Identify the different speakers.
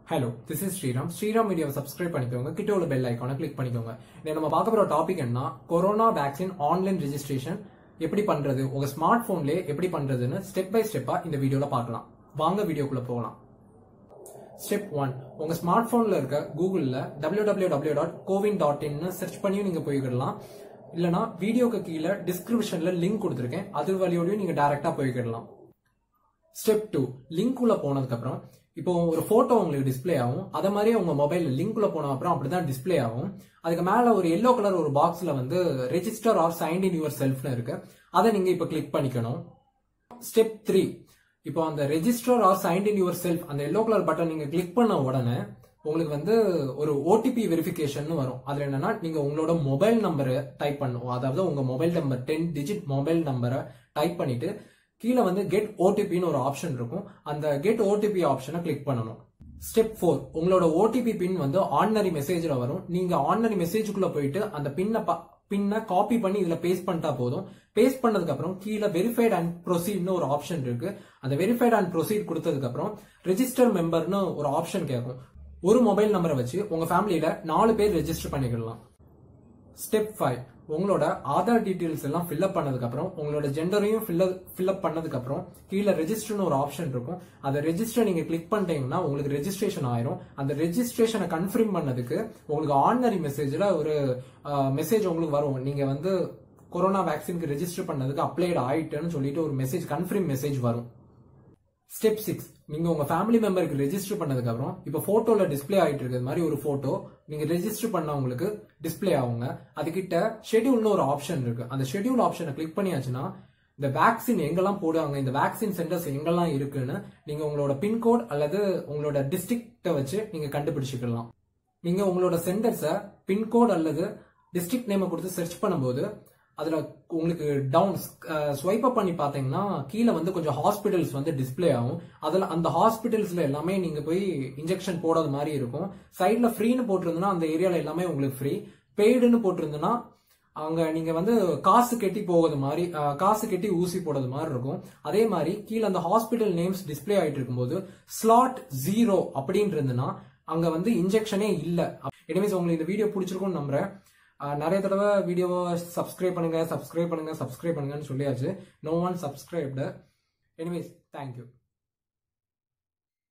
Speaker 1: Hello, this is Sriram. Sriram Media subscribe பண்ணிக்கோங்க. கிட்ட உள்ள bell icon click பண்ணிக்கோங்க. நம்ம பார்க்க போற டாபிக் என்ன? கொரோனா வேக்சின் ஆன்லைன் ரெஜிஸ்ட்ரேஷன் எப்படி பண்றது? உங்க ஸ்மார்ட் போன்லயே எப்படி பண்றதுன்னு ஸ்டெப் பை ஸ்டெப்பா இந்த வீடியோல பார்க்கலாம். வாங்க வீடியோக்குள்ள போகலாம். ஸ்டெப் 1. உங்க ஸ்மார்ட் போன்ல இருக்க கூகுள்ல www.cowin.in ன்னு சர்ச் பண்ணி நீங்க போய்க்கிடலாம். இல்லனா வீடியோக்கு கீழே டிஸ்கிரிப்ஷன்ல லிங்க் கொடுத்திருக்கேன். அது வழியோடயும் நீங்க டைரக்டா போய்க்கிடலாம். ஸ்டெப் 2. லிங்க் உள்ள போனதுக்கு அப்புறம் இப்போ ஒரு போட்டோ உங்களுக்கு டிஸ்பிளே ஆகும். அத மாதிரியே உங்க மொபைல் லிங்க் உள்ள போன அப்புறம் அப்படிதான் டிஸ்பிளே ஆகும். அதுக்கு மேல ஒரு எல்லோ கலர் ஒரு பாக்ஸ்ல வந்து ரெஜிஸ்டர் ஆர் சைன்ட் இன் யுவர் செல்ஃப்னு இருக்கு. அதை நீங்க இப்ப கிளிக் பண்ணிக்கணும். ஸ்டெப் 3. இப்போ அந்த register or signed in yourself அந்த எல்லோ கலர் பட்டன் நீங்க கிளிக் பண்ண உடனே உங்களுக்கு வந்து ஒரு ஓடிபி வெரிஃபிகேஷன் வரும். அதுல என்னன்னா நீங்க உங்களோட மொபைல் நம்பரை டைப் பண்ணுவோம். அதாவது உங்க மொபைல் நம்பர் 10 டிஜிட் மொபைல் நம்பரை டைப் பண்ணிட்டு கீழே வந்து கெட் ஓடிபின்னு ஒரு ஆப்ஷன் இருக்கும். அந்த கெட் ஓடிபி ஆப்ஷனை கிளிக் பண்ணணும். ஸ்டெப் 4. உங்களோட ஓடிபி பின் வந்து ஆர்டினரி மெசேஜ்ல வரும். நீங்க ஆர்டினரி மெசேஜுக்குள்ள போயிட்டு அந்த பின்னை காப்பி பண்ணி இதுல பேஸ்ட் பண்ணிட்டா போதும். பேஸ்ட் பண்ணதுக்கு அப்புறம் கீழே வெரிஃபைட் அண்ட் ப்ரொசீட்னு ஒரு ஆப்ஷன் இருக்கு. அந்த வெரிஃபைட் அண்ட் ப்ரொசீட் கொடுத்ததுக்கு அப்புறம் ரெஜிஸ்டர் மெம்பர்னு ஒரு ஆப்ஷன் கேட்கும். ஒரு மொபைல் நம்பரை வச்சு உங்க ஃபேமிலியில 4 பேர் ரெஜிஸ்டர் பண்ணிக்கலாம். ஸ்டெப் 5. உங்களோட ஆதார் டீடைல்ஸ் எல்லாம் ஃபில்அப் பண்ணதுக்கு அப்புறம் உங்களோட ஜெண்டரையும் ஃபில்அப் பண்ணதுக்கு அப்புறம் கீழே ரெஜிஸ்டர்னு ஒரு ஆப்ஷன் இருக்கும். அந்த ரெஜிஸ்டர் நீங்க கிளிக் பண்ணிட்டீங்கன்னா உங்களுக்கு ரெஜிஸ்ட்ரேஷன் ஆயிரும். அந்த ரெஜிஸ்ட்ரேஷனை கன்ஃபார்ம் பண்ணதுக்கு உங்களுக்கு ஆர்டினரி மெசேஜ்ல ஒரு மெசேஜ் உங்களுக்கு வரும். நீங்க வந்து கொரோனா வேக்சினுக்கு ரெஜிஸ்டர் பண்ணதுக்கு அப்ளைட் ஆயிட்டுன்னு சொல்லிட்டு ஒரு மெசேஜ் கன்ஃபார்ம் மெசேஜ் வரும். ஸ்டெப் 6. நீங்க உங்க ஃபேமிலி மெம்பருக்கு ரெஜிஸ்டர் பண்ணதுக்கு அப்புறம் இப்ப போட்டோல டிஸ்பிளே ஆயிட்டு இருக்கிறது மாதிரி ஒரு போட்டோ நீங்க ரெஜிஸ்டர் பண்ணவங்களுக்கு டிஸ்பிளே ஆகுங்க. அதுகிட்ட ஷெட்யூல்னு ஒரு ஆப்ஷன் இருக்கு. அந்த ஷெட்யூல் ஆப்ஷனை கிளிக் பண்ணியாச்சுன்னா இந்த வேக்சின் எங்கெல்லாம் போடுவாங்க, இந்த வேக்சின் சென்டர்ஸ் எங்கெல்லாம் இருக்குன்னு நீங்க உங்களோட பின்கோட் அல்லது உங்களோட டிஸ்ட்ரிக்ட வச்சு நீங்க கண்டுபிடிச்சிக்கலாம். நீங்க உங்களோட சென்டர்ஸை பின்கோட் அல்லது டிஸ்ட்ரிக்ட் நேமை கொடுத்து சர்ச் பண்ணும்போது அதுல உங்களுக்கு டவுன் ஸ்வைப் அப் பண்ணி பாத்தீங்கன்னா கீழே வந்து கொஞ்சம் ஹாஸ்பிட்டல்ஸ் வந்து டிஸ்பிளே ஆகும். அதுல அந்த ஹாஸ்பிட்டல்ஸ்ல எல்லாமே நீங்க போய் இன்ஜெக்ஷன் போடுறது மாதிரி இருக்கும். சைட்ல ஃப்ரீன்னு போட்டிருந்ததுன்னா அந்த ஏரியால எல்லாமே உங்களுக்கு ஃப்ரீ. பெய்டுன்னு போட்டிருந்ததுன்னா அங்க நீங்க வந்து காசு கட்டி ஊசி போடுறது மாதிரி இருக்கும். அதே மாதிரி கீழே அந்த ஹாஸ்பிட்டல் நேம்ஸ் டிஸ்பிளே ஆயிட்டு இருக்கும்போது ஸ்லாட் 0 அப்படின்னு இருந்ததுன்னா அங்க வந்து இன்ஜெக்ஷனே இல்ல. எனிவேஸ் உங்களுக்கு இந்த வீடியோ பிடிச்சிருக்கும்னு நம்புறேன். நிறைய தடவை வீடியோவை சப்ஸ்கிரைப் பண்ணுங்கன்னு சொல்லியாச்சு. No one subscribed. Anyways thank you.